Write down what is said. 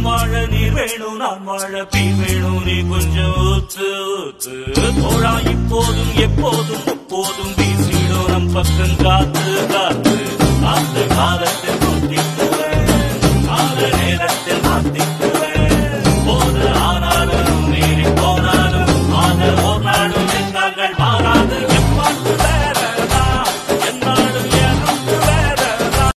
வாழ நீர் வேணும் நான் வாழ பீர் வேணும் நீ கொஞ்சம் ஊத்து ஊத்து தோழா இப்போதும் எப்போதும் எப்போதும் வீசிடும் நம் பக்கம் காத்து காத்து காத்து காலத்தில்